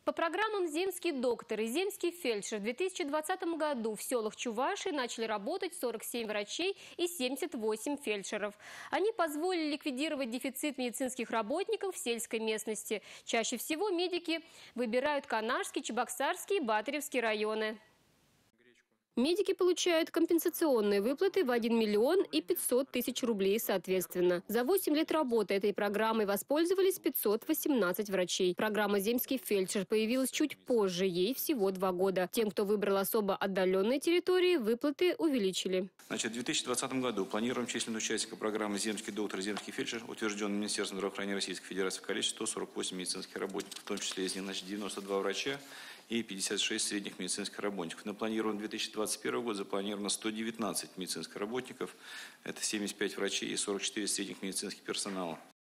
По программам «Земский доктор» и «Земский фельдшер» в 2020 году в селах Чувашии начали работать 47 врачей и 78 фельдшеров. Они позволили ликвидировать дефицит медицинских работников в сельской местности. Чаще всего медики выбирают Канашский, Чебоксарский и Батыревский районы. Медики получают компенсационные выплаты в 1 миллион и 500 тысяч рублей соответственно. За 8 лет работы этой программой воспользовались 518 врачей. Программа «Земский фельдшер» появилась чуть позже, ей всего 2 года. Тем, кто выбрал особо отдаленные территории, выплаты увеличили. В 2020 году планируем численность участников программы «Земский доктор» и «Земский фельдшер», утвержденной Министерством здравоохранения Российской Федерации, в количестве 148 медицинских работников, в том числе из них 92 врача и 56 средних медицинских работников. На планированный 2021 год запланировано 119 медицинских работников, это 75 врачей и 44 средних медицинских персонала.